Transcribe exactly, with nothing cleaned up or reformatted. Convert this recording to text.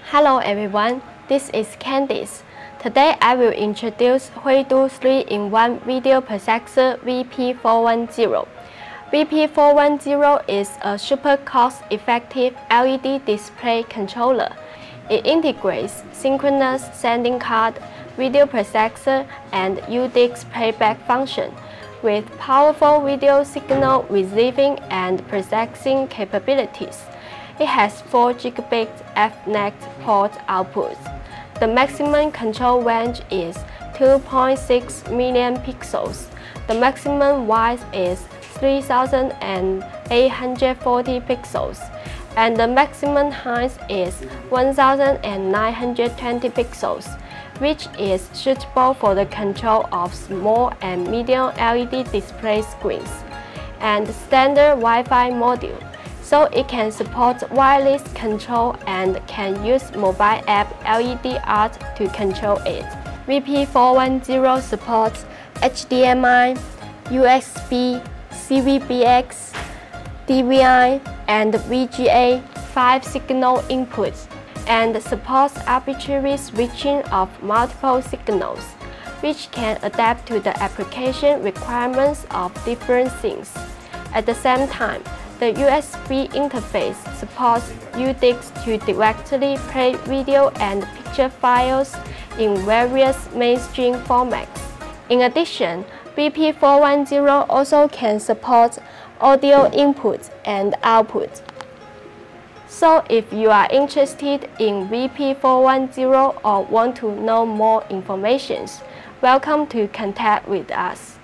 Hello everyone, this is Candice. Today I will introduce Huidu three in one Video Processor V P four ten. V P four ten is a super cost-effective L E D display controller. It integrates synchronous sending card, video processor, and U D I X playback function with powerful video signal receiving and processing capabilities. It has four gigabit Ethernet port outputs. The maximum control range is two point six million pixels. The maximum width is three thousand eight hundred forty pixels, and the maximum height is one thousand nine hundred twenty pixels, which is suitable for the control of small and medium L E D display screens, and standard Wi-Fi module, so it can support wireless control and can use mobile app L E D art to control it. V P four ten supports H D M I, U S B, C V B X, D V I, and V G A five signal inputs, and supports arbitrary switching of multiple signals, which can adapt to the application requirements of different things. At the same time, the U S B interface supports U D I X to directly play video and picture files in various mainstream formats. In addition, V P four ten also can support audio input and output. So if you are interested in V P four ten or want to know more information, welcome to contact with us.